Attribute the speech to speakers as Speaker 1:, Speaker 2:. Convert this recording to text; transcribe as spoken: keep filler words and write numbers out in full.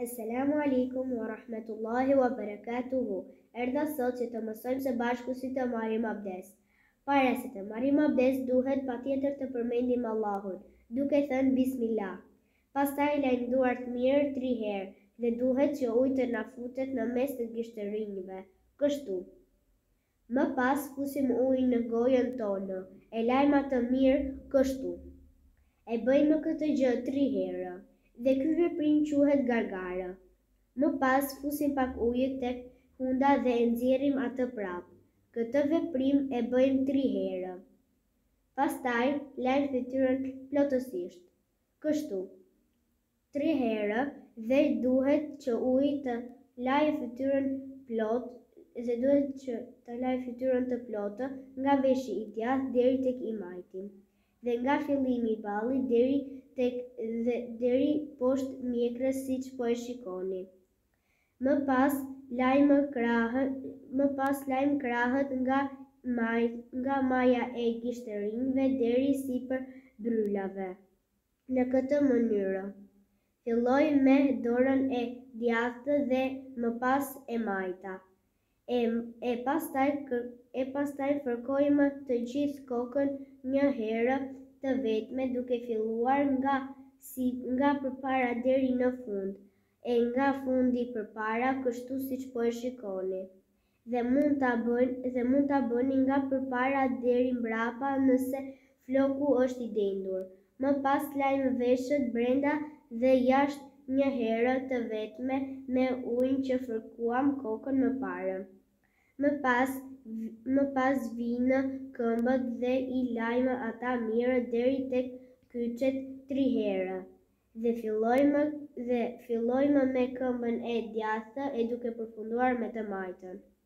Speaker 1: Assalamu alaikum wa rahmatullahi wa barakatuhu. Erdha sot që të mësojmë së bashku si të marrim abdes. Para se të marrim abdes, duhet patjetër të përmendim Allahun, duke thënë Bismillah. Pastaj lajmë duart mirë tri herë dhe duhet që uji të na futet në mes të gishtërinjve. Kështu. Më pas fusim ujin në gojën tonë, e lajmë atë mirë kështu. E bëjmë këtë gjë tri herë. Dhe ky veprim quhet gargara. Më pas fusim pak ujë tek hunda dhe e nxjerrim atë prap. Këtë veprim e bëjmë tri herë. Pastaj lajmë fytyrën plotësisht. Kështu. Tri herë dhe duhet që uji të lajë fytyrën plot dhe duhet që të lajë fytyrën të plotë nga veshi i djathtë deri tek i majti dhe nga fillimi i ballit deri tek dhe deri poshtë mjekrës siç po e shikoni. Më pas lajmë krahët, më pas lajmë krahët nga maj, nga maja e gishtërinjve deri sipër bryllave. Në këtë mënyrë. Filloj me dorën e djathtë dhe më pas e majta. E, e pastaj e pastaj fërkojmë të gjithë kokën një herë të vetme duke filluar nga si nga përpara deri në fund e nga fundi përpara kështu siç po e shikoni. Dhe mund ta bëni dhe mund ta bëni nga përpara deri mbrapa nëse floku është i dendur. Më pas lajmë veshët brenda dhe jashtë një herë të vetme me ujin që fërkuam kokën më parë. Më pas, më pas vinë këmbët dhe i lajmë ata mirë deri tek kyçet tri herë. Dhe fillojmë dhe fillojmë me këmbën e djathtë e duke përfunduar me të majtën.